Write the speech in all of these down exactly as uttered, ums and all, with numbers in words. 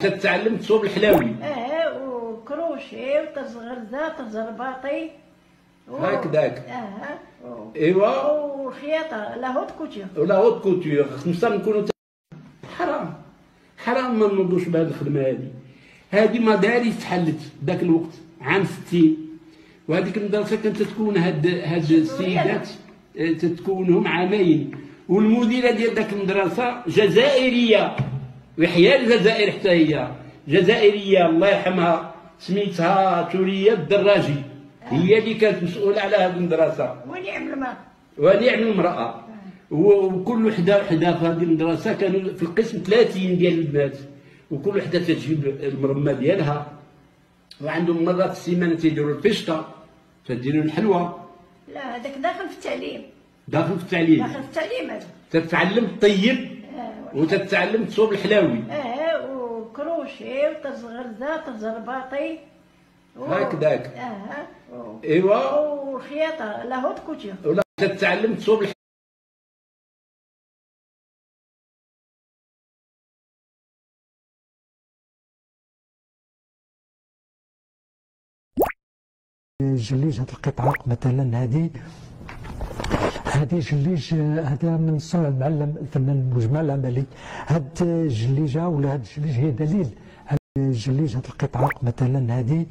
تتعلم تصوب الحلاوي. اه وكروشي وتزغرزه تزرباطي هكذاك. اه ايوا وخياطه لا هوت كوتير ولا هوت كوتير. خصنا نكونوا حرام حرام ما نوضوش بهذه الخدمه هذه. هذه مدارس تحلت ذاك الوقت عام ستين، وهذيك المدرسه كانت تكون هاد هاد السيدات تتكونهم عامين، والمديره ديال ذاك المدرسه جزائريه، وحيا الجزائر حتى هي جزائريه الله يرحمها، سميتها توريه الدراجي، هي اللي كانت مسؤوله على هذه المدرسه ونعم المرأة ونعم المرأة. وكل وحده وحده في هذه المدرسه كانوا في القسم ثلاثين ديال البنات، وكل وحده تجيب المرمى ديالها، وعندهم مرات في السيمانه تيديروا الفشطه، تديروا الحلوى. لا هذاك داخل في التعليم. داخل في التعليم. داخل في التعليم هذا. تتعلم طيب آه وتتعلم تصوب الحلاوي. اه وكروشي وتزغرزه تزرباطي هكذاك. اه ايوا وخياطه لا هوت كوتير. ولا تتعلم تصوب الحلاوي. جليج هاد القطعة مثلا هذه هذه جليج هذا من صنع المعلم الفنان مجمع العملي. هاد الجليجة ولا هاد الجليج هي دليل جليج هاد القطعة مثلا هذه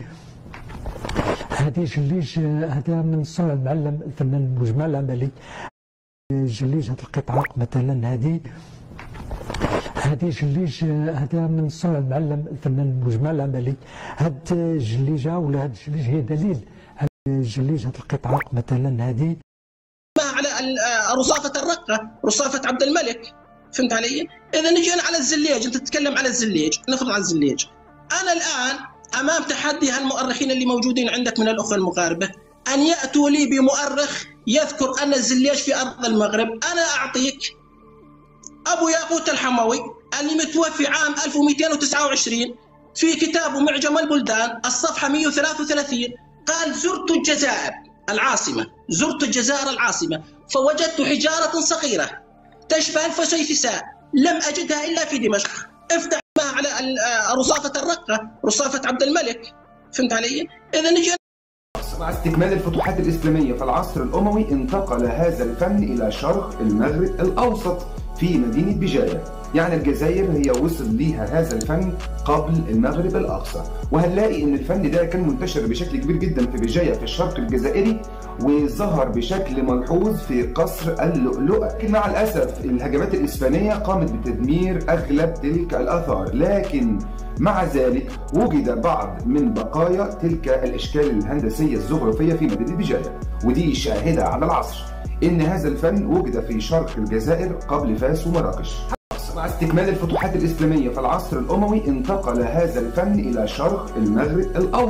هذه جليج هذا من صنع المعلم الفنان مجمع العملي. جليج هاد القطعة مثلا هذه هذه جليج هذا من صنع المعلم الفنان مجمع العملي. هاد الجليجة ولا هاد الجليج هي دليل جليج هاد القطعة مثلا هذه على رصافة الرقة، رصافة عبد الملك، فهمت علي؟ إذا نجي على الزليج، أنت تتكلم على الزليج، نفرض على الزليج. أنا الآن أمام تحدي هالمؤرخين اللي موجودين عندك من الأخوة المغاربة أن يأتوا لي بمؤرخ يذكر أن الزليج في أرض المغرب. أنا أعطيك أبو ياقوت الحموي اللي متوفي عام ألف ومئتين وتسعة وعشرين في كتابه معجم البلدان الصفحة مئة وثلاثة وثلاثين قال: زرت الجزائر العاصمة، زرت الجزائر العاصمة فوجدت حجارة صغيرة تشبه الفسيفساء لم أجدها إلا في دمشق. افتح ما على رصافة الرقة، رصافة عبد الملك، فهمت علي؟ إذا نجي مع استكمال الفتوحات الإسلامية في العصر الأموي انتقل هذا الفن إلى شرق المغرب الأوسط في مدينة بجاية. يعني الجزائر هي وصل ليها هذا الفن قبل المغرب الأقصى، وهنلاقي إن الفن ده كان منتشر بشكل كبير جدا في بجاية في الشرق الجزائري، وظهر بشكل ملحوظ في قصر اللؤلؤة. لكن مع الأسف الهجمات الإسبانية قامت بتدمير أغلب تلك الآثار، لكن مع ذلك وجد بعض من بقايا تلك الأشكال الهندسية الزخرفية في مدينة بجاية، ودي شاهدة على العصر إن هذا الفن وجد في شرق الجزائر قبل فاس ومراكش. مع استكمال الفتوحات الإسلامية في العصر الأموي انتقل هذا الفن إلى شرق المغرب الأوسط.